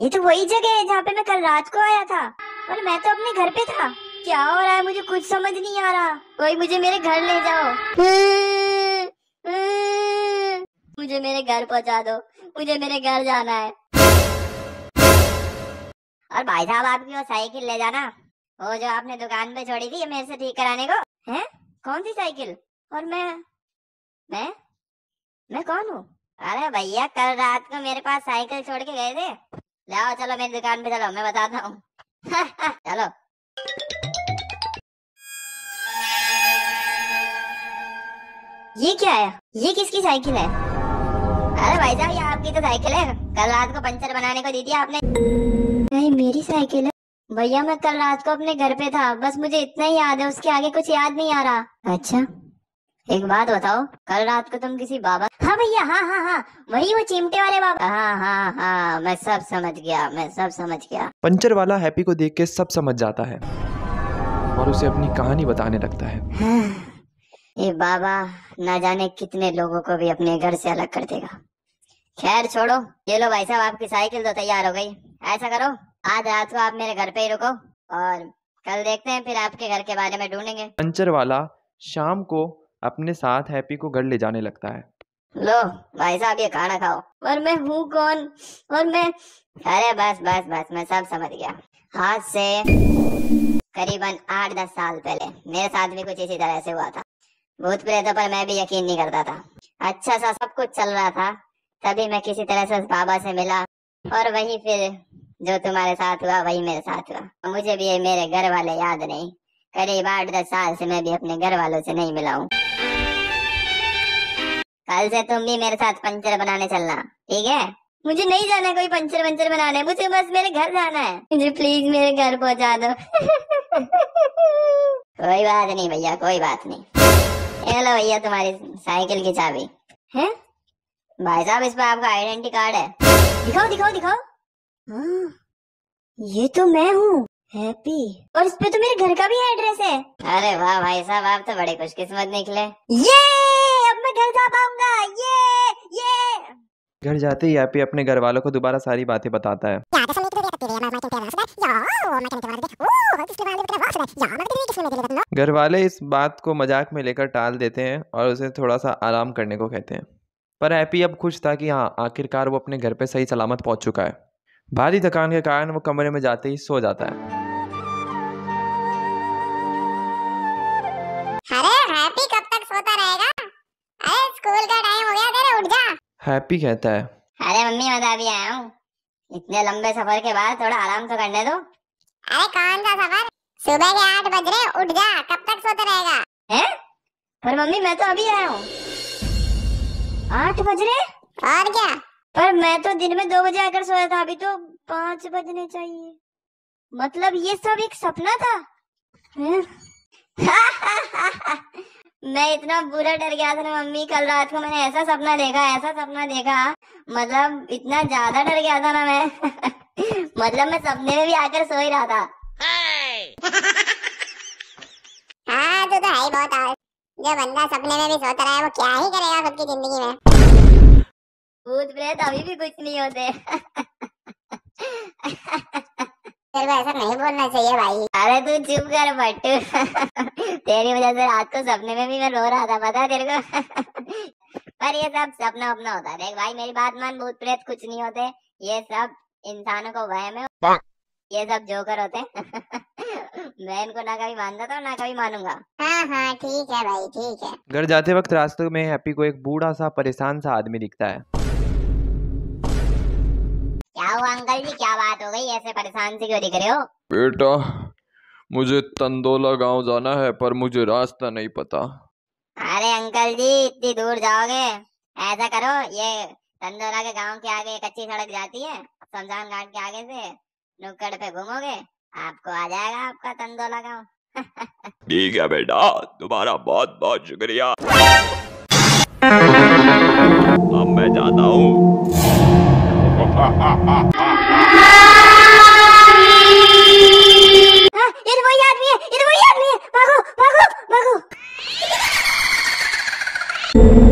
ये तो वही जगह है जहाँ पे मैं कल रात को आया था, पर मैं तो अपने घर पे था। क्या हो रहा है मुझे कुछ समझ नहीं आ रहा। कोई मुझे मेरे घर ले जाओ। मुझे मेरे घर पहुँचा दो, मुझे मेरे घर जाना है। और भाई साहब आपकी वो साइकिल ले जाना, वो जो आपने दुकान पे छोड़ी थी मेरे से ठीक कराने को। हैं? कौन सी साइकिल? और मैं कौन हूँ? अरे भैया कल रात को मेरे पास साइकिल छोड़ के गए थे। जाओ चलो मेरी दुकान पे चलो, मैं बताता हूँ। चलो। ये क्या है? ये किसकी साइकिल है? अरे भाई साहब ये आपकी तो साइकिल है, कल रात को पंचर बनाने को दी थी आपने। नहीं मेरी साइकिल है भैया, मैं कल रात को अपने घर पे था, बस मुझे इतना ही याद है, उसके आगे कुछ याद नहीं आ रहा। अच्छा एक बात बताओ, कल रात को तुम किसी बाबा? हाँ भैया हाँ, वही वो चिमटे वाले बाबा। हाँ, मैं सब समझ गया। पंचर वाला हैप्पी को देख के सब समझ जाता है और उसे अपनी कहानी बताने लगता है। ये बाबा ना जाने कितने लोगों को भी अपने घर से अलग कर देगा। खैर छोड़ो, ये लो भाई साहब आपकी साइकिल तो तैयार हो गई। ऐसा करो आज रात को आप मेरे घर पे ही रुको और कल देखते हैं, फिर आपके घर के बारे में ढूंढेंगे। पंचर वाला शाम को अपने साथ हैप्पी को घर ले जाने लगता है। लो भाई साहब ये खाना खाओ। और मैं हूँ कौन? और मैं अरे बस मैं सब समझ गया। आज से करीबन 8-10 साल पहले मेरे साथ भी कुछ इसी तरह से हुआ था। भूत प्रेतों पर मैं भी यकीन नहीं करता था। अच्छा सा सब कुछ चल रहा था, तभी मैं किसी तरह से उस बाबा से मिला और वही फिर जो तुम्हारे साथ हुआ वही मेरे साथ हुआ। मुझे भी ये मेरे घर वाले याद नहीं, करीब 8-10 साल से मैं भी अपने घर वालों से नहीं मिला हूँ। कल से तुम भी मेरे साथ पंचर बनाने चलना, ठीक है? मुझे नहीं जाना कोई पंचर वंचर बनाने, मुझे बस मेरे घर जाना है। मुझे प्लीज मेरे घर पहुंचा दो। कोई बात नहीं भैया, कोई बात नहीं। ये लो भैया तुम्हारी साइकिल की चाबी है। भाई साहब इस पे आपका आइडेंटिटी कार्ड है, दिखाओ। हाँ, ये तो मैं हूँ हैप्पी, और इस पे तो मेरे घर का भी एड्रेस है। अरे वाह भाई साहब आप तो बड़े खुशकिस्मत निकले। ये अब मैं घर जा पाऊंगा। ये घर जाते ही हैप्पी अपने घर वालों को दोबारा सारी बातें बताता है। घर वाले इस बात को मजाक में लेकर टाल देते हैं और उसे थोड़ा सा आराम करने को कहते हैं, पर हैप्पी अब खुश था कि हाँ आखिरकार वो अपने घर पे सही सलामत पहुंच चुका है। भारी थकान के कारण वो कमरे में जाते ही सो जाता है। अरे हैप्पी कब तक सोता रहेगा? अरे स्कूल का टाइम हो गया तेरे, उठ जा। हैप्पी कहता है अरे मम्मी मैं अभी आया हूँ, इतने लंबे सफर के बाद थोड़ा आराम तो करने दो। अरे कौन सा सफर? सुबह के 8 बज रहे, उठ जा, कब तक सोता रहेगा? हैं? पर मम्मी मैं तो अभी आया हूँ। 8 बज रहे? और क्या? पर मैं तो दिन में 2 बजे आकर सोया था, अभी तो 5 बजने चाहिए। मतलब ये सब एक सपना था? मैं इतना बुरा डर गया था ना मम्मी, कल रात को मैंने ऐसा सपना देखा, मतलब इतना ज्यादा डर गया था ना मैं। मतलब मैं सपने में भी आकर सो ही रहा था। हाँ तो है ही बहुत आलस। जो बंदा सपने में भी सोता रहा है वो क्या ही करेगा खुद की जिंदगी में। भूत प्रेत अभी भी कुछ नहीं होते। तेरे को ऐसा नहीं बोलना चाहिए भाई। अरे तू चुप कर बट्टू। तेरी वजह से रात को सपने में भी मैं रो रहा था, पता है तेरे को? पर ये सब सपना अपना होता है। देख भाई मेरी बात मान, भूत प्रेत कुछ नहीं होते, ये सब इंसानों को वहम है, ये सब जोकर होते हैं। मैं इनको ना कभी मानता था ना कभी मानूंगा। हाँ ठीक है भाई ठीक है। घर जाते वक्त रास्ते में हैप्पी को एक बूढ़ा सा परेशान सा आदमी दिखता है। क्या हुआ अंकल जी, क्या बात हो गई, ऐसे परेशान से क्यों दिख रहे हो? बेटा मुझे तंदोला गांव जाना है पर मुझे रास्ता नहीं पता। अरे अंकल जी इतनी दूर जाओगे? ऐसा करो, ये तंदोला के गांव के आगे एक अच्छी सड़क जाती है, शमशान घाट के आगे से नुक्कड़ पे घूमोगे, आपको आ जाएगा आपका तंदोला गांव। ठीक है बेटा, तुम्हारा बहुत बहुत शुक्रिया। अब मैं जाता हूँ। ये तो वही आदमी है, भागो।